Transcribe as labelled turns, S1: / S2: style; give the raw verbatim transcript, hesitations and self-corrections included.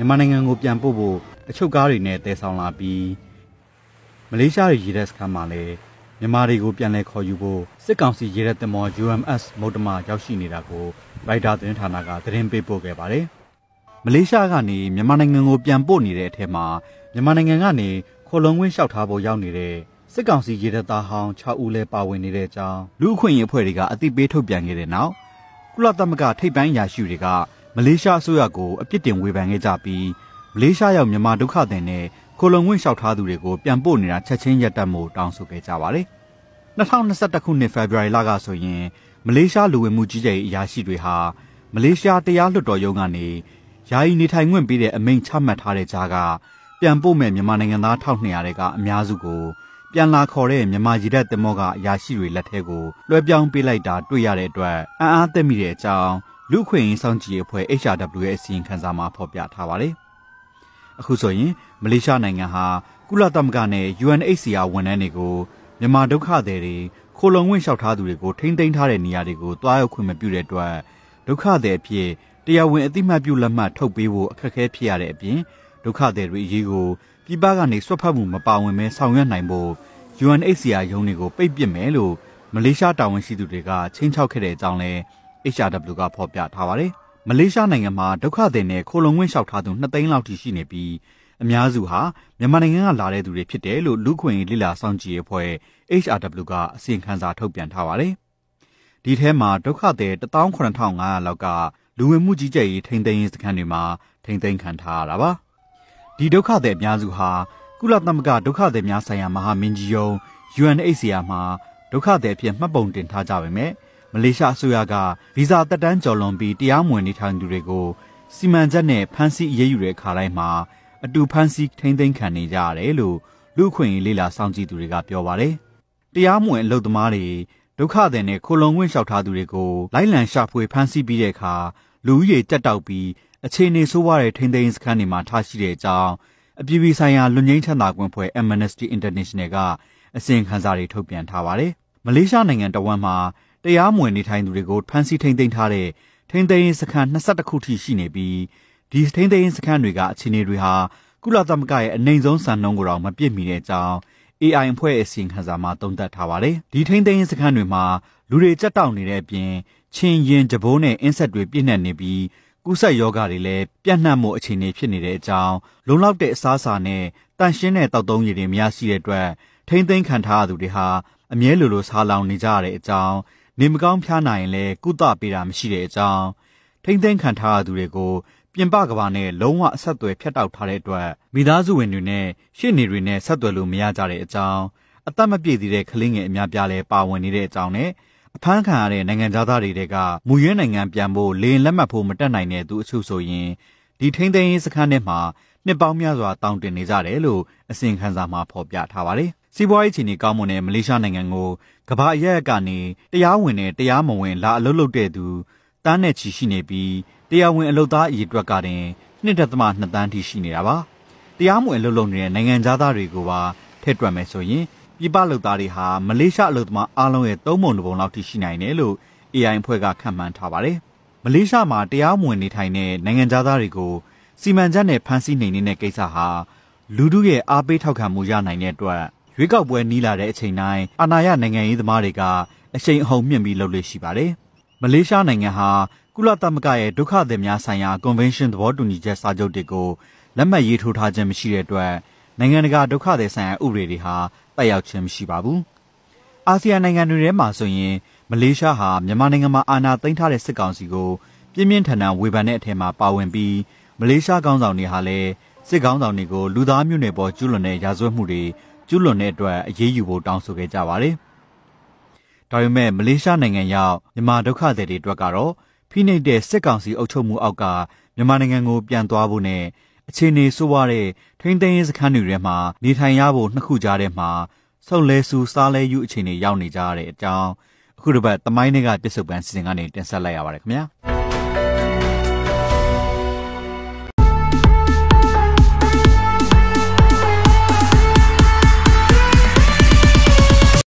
S1: မြန်မာနိုင်ငံကိုပြန်ပို့ဖို့အချုပ်ကားတွေနဲ့တည်ဆောင်လာပြီးမလေးရှားရေတပ်စခန်းမှာလည်းမြန်မာတွေကိုပြန်လည်ခေါ်ယူဖို့စစ်ကောင်စီရေတပ်သင်္ဘော ယူ အမ် အက်စ် မုတ္တမရောက်ရှိနေတာကိုရိုက်တာသတင်းဌာနကသတင်းပေးပို့ခဲ့ပါတယ်။မလေးရှားကနေမြန်မာနိုင်ငံကိုပြန်ပို့နေတဲ့အထက်မှာမြန်မာနိုင်ငံကနေခိုလုံခွင့်လျှောက်ထားဖို့ရောက်နေတဲ့စစ်ကောင်စီရေတပ်သားဟောင်း၆ဦးလဲပါဝင်နေတဲ့အကြောင်းလူ့အခွင့်အရေးအဖွဲ့တွေကအသိပေးထုတ်ပြန်ခဲ့တဲ့နောက်ကုလသမဂ္ဂထိပ်ပိုင်းအရာရှိတွေကမလေးရှားအစိုးရကိုအပြစ်တင်ဝေဖန်ခဲ့ကြပြီးမလေးရှားရောက်မြန်မာဒုက္ခသည်နဲ့ခိုလုံခွင့်လျှောက်ထားသူတွေကိုပြန်ပို့နေတာချက်ချင်းရပ်တန့်မှုတောင်းဆိုခဲ့ကြပါတယ်။၂၀၂၁ခုနှစ်ဖေဖော်ဝါရီလကဆိုရင်မလေးရှားလူဝင်မှုကြီးကြပ်ရေးအရာရှိတွေဟာမလေးရှားတရားလွှတ်တော်ရုံးကနေယာယီနေထိုင်ခွင့်ပေးတဲ့အမိန့်ချမှတ်ထားတဲ့ကြားကပြန်ပို့မဲ့မြန်မာနိုင်ငံသား၁၂၀၀တဲ့အများစုကိုပြန်လာခေါ်တဲ့မြန်မာရေတပ်သင်္ဘောကအရာရှိတွေလက်ထဲကိုလွှဲပြောင်းပေးလိုက်တာတွေ့ရတဲ့အတွက်အံ့အားသင့်မိတဲ့အကြောင်းလူ့အခွင့်အရေးစောင့်ကြည့်ရေးအဖွဲ့ H R W ရဲ့အစီရင်ခံစာမှာဖော်ပြထားပါတယ်။အခုဆိုရင်မလေးရှားနိုင်ငံဟာကုလသမဂ္ဂနဲ့ ယူ အန် အိတ် စီ အာ ဝန်ထမ်းတွေကိုမြန်မာဒုက္ခသည်တွေခိုလုံခွင့်လျှောက်ထားသူတွေကိုထိန်းသိမ်းထားတဲ့နေရာတွေကိုတွားရောက်ခွင့်မပြုတဲ့အတွက်ဒုက္ခသည်အဖြစ်တရားဝင်အသိမှတ်ပြုလက်မှတ်ထုတ်ပေးဖို့အခက်အခဲဖြစ်ရတဲ့အပြင်ဒုက္ခသည်တွေအရေးကိုပြည်ပကနေဆွတ်ဖက်မှုမပါဝင်ပဲဆောင်ရွက်နိုင်ဖို့ ယူ အန် အိတ် စီ အာ ရုံးတွေကိုပိတ်ပစ်မယ်လို့မလေးရှားတာဝန်ရှိသူတွေကချင်းချောက်ခဲ့တဲ့အကြောင်းလဲ H R W ကဖော်ပြထားပါတယ်။မလေးရှားနိုင်ငံမှာဒုက္ခသည်နဲ့ခိုလုံခွင့်လျှောက်ထားသူနှစ်သိန်းလောက်ထိရှိနေပြီးအများစုဟာမြန်မာနိုင်ငံကလာတဲ့သူတွေဖြစ်တယ်လို့လူ့ခွင့်ရေးလေ့လာစောင့်ကြည့်ရေးအဖွဲ့ H R W ကအစီရင်ခံစာထုတ်ပြန်ထားပါတယ်။ဒီထဲမှာဒုက္ခသည်၁၇၅၀၀လောက်ကလူဝင်မှုကြီးကြပ်ရေးထိန်းသိမ်းရေးစခန်းတွေမှာထိန်းသိမ်းခံထားရတာပါ။ဒီဒုက္ခသည်အများစုဟာကုလသမဂ္ဂဒုက္ခသည်များဆိုင်ရာမဟာမင်းကြီးရုံး ယူ အန် အိတ် စီ အာ မှာဒုက္ခသည်အဖြစ်မှတ်ပုံတင်ထားကြပေမဲ့မလေးရှားအစိုးရကဗီဇာတက်တန်းကျော်လွန်ပြီးတရားမဝင်နေထိုင်သူတွေကိုစီမံချက်နဲ့ဖမ်းဆီးအရေးယူတဲ့အခါတိုင်းမှာအတူဖမ်းဆီးထိန်းသိမ်းခံနေကြရတယ်လို့လူ့အခွင့်အရေးလေ့လာစောင့်ကြည့်သူတွေကပြောပါတယ်။တရားမဝင်အလုပ်သမားတွေဒုက္ခသည်နဲ့ခိုလုံခွင့်လျှောက်ထားသူတွေကိုလိုက်လံရှာဖွေဖမ်းဆီးပြီးတဲ့အခါလူဦးရေတက်တောက်ပြီးအခြေအနေဆိုးဝါးတဲ့ထိန်းသိမ်းစခန်းတွေမှာထားရှိတဲ့အကြောင်းအပြည်ပြည်ဆိုင်ရာလူငင်းချမ်းသာခွင့်ဖွဲ့ Amnesty International ကအစီရင်ခံစာတွေထုတ်ပြန်ထားပါတယ်။မလေးရှားနိုင်ငံတဝန်းမှာတရားမဝင်နေထိုင်သူတွေကိုဖမ်းဆီးထိန်းသိမ်းထားတဲ့ထိန်းသိမ်းရေးစခန်း၂၁ခုထိရှိနေပြီးဒီထိန်းသိမ်းရေးစခန်းတွေကအခြေအနေတွေဟာကုလသမဂ္ဂရဲ့အနိုင်ဆုံးစံနှုန်းကိုတော့မပြည့်မီတဲ့အကြောင်း A I အဖွဲ့အစီရင်ခံစာမှာသုံးသပ်ထားပါတယ်။ဒီထိန်းသိမ်းရေးစခန်းတွေမှာလူတွေကြက်တောက်နေတဲ့အပြင်ချင်းရင်ကြပိုးနဲ့အင်းဆက်တွေပြည့်နှက်နေပြီးကူးစက်ရောဂါတွေလည်းပြန့်နှံ့မှုအခြေအနေဖြစ်နေတဲ့အကြောင်းလုံလောက်တဲ့အစားအစာနဲ့တန့်ရှင်းတဲ့တောက်သုံးရည်တွေမရရှိတဲ့အတွက်ထိန်းသိမ်းခံထားရသူတွေဟာအမြဲလိုလိုဆာလောင်နေကြရတဲ့အကြောင်းနေမကောင်းဖျားနိုင်ရင်လည်းကုသပေးတာမရှိတဲ့အကြောင်းထိမ့်သိမ်းခံထားရသူတွေကိုပြင်ပကဘာနဲ့လုံးဝအဆက်အသွယ်ဖြတ်တောက်ထားတဲ့အတွက်မိသားစုဝင်တွေနဲ့ရှေ့နေတွေနဲ့ဆက်သွယ်လို့မရကြတဲ့အကြောင်းအသက်မပြည့်သေးတဲ့ကလေးငယ်အများပြားလည်းပါဝင်နေတဲ့အကြောင်းနဲ့အဖမ်းခံရတဲ့နိုင်ငံသားတွေကမူရင်းနိုင်ငံပြန်ဖို့လေရင်လက်မှတ်ဖို့မတက်နိုင်တဲ့သူအချို့ဆိုရင်ဒီထိမ့်သိမ်းရေးစခန်းထဲမှာနှစ်ပေါင်းများစွာတောင်းတင်နေကြတယ်လို့အစီရင်ခံစာမှာဖော်ပြထားပါတယ်။စီးပွားရေးအခြေအနေကောင်းမွန်တဲ့မလေးရှားနိုင်ငံကိုကမ္ဘာအရက်ကနေတရားဝင်နဲ့တရားမဝင်လာအလုပ်လုပ်တဲ့သူတန်းနဲ့ချီရှိနေပြီးတရားဝင်အလုပ်သားအရေအတွက်ကတင်နှစ်ဒသမနှစ်တန်းထိရှိနေတာပါ။တရားမဝင်အလုပ်လုပ်နေတဲ့နိုင်ငံသားတွေကိုပါထည့်တွက်မယ်ဆိုရင်ပြည်ပလုပ်သားတွေဟာမလေးရှားအလုပ်သမားအားလုံးရဲ့သုံးပုံတစ်ပုံလောက်ထိရှိနိုင်တယ်လို့ A I အဖွဲ့ကခန့်မှန်းထားပါတယ်။မလေးရှားမှာတရားမဝင်နေထိုင်တဲ့နိုင်ငံသားတွေကိုစီမံချက်နဲ့ဖမ်းဆီးနှိမ်နင်းတဲ့ကိစ္စဟာလူထုရဲ့အားပေးထောက်ခံမှုရနိုင်တဲ့အတွက်ရွေးကောက်ပွဲနီးလာတဲ့အချိန်တိုင်းအာဏာရနိုင်ငံရေးသမားတွေကအရှိန်အဟုန်မြင့်ပြီးလှုပ်လေ့ရှိပါတယ်။မလေးရှားနိုင်ငံဟာကုလသမဂ္ဂရဲ့ဒုက္ခသည်များဆိုင်ရာ Convention သဘောတူညီချက်စာချုပ်တွေကိုလက်မှတ်ရေးထိုးထားခြင်းမရှိတဲ့အတွက်နိုင်ငံတကာဒုက္ခသည်ဆိုင်ရာဥပဒေတွေဟာတက်ရောက်ခြင်းမရှိပါဘူး။အာဆီယံနိုင်ငံတွေထဲမှာဆိုရင်မလေးရှားဟာမြန်မာနိုင်ငံမှာအာဏာသိမ်းထားတဲ့စစ်ကောင်စီကိုပြင်းပြင်းထန်ထန်ဝေဖန်တဲ့အထက်မှာပါဝင်ပြီးမလေးရှားခေါင်းဆောင်တွေဟာလည်းစစ်ခေါင်းဆောင်တွေကိုလူသားမျိုးနွယ်ပေါ်ကျူးလွန်တဲ့ရာဇဝတ်မှုတွေကျူးလွန်တဲ့အတွက်အရေးယူဖို့တောင်းဆိုခဲ့ကြပါတယ်။ဒါပေမဲ့မလေးရှားနိုင်ငံရောက်မြန်မာဒုက္ခသည်တွေအတွက်ကတော့ဖိနှိပ်တဲ့စစ်ကောင်စီအုပ်ချုပ်မှုအောက်ကမြန်မာနိုင်ငံကိုပြန်သွားဖို့နဲ့အခြေအနေဆိုးဝါးတဲ့ထိန်းသိမ်းရေးစခန်းတွေထဲမှာနေထိုင်ရဖို့နှစ်ခုကြားထဲမှာဆုတ်လဲဆူစားလဲယူအခြေအနေရောက်နေကြတဲ့အကြောင်းအခုတစ်ပတ်သမိုင်းတွေကပြစ်စုံပန်းစီစဉ်ကနေတင်ဆက်လိုက်ရပါတယ်ခင်ဗျာ။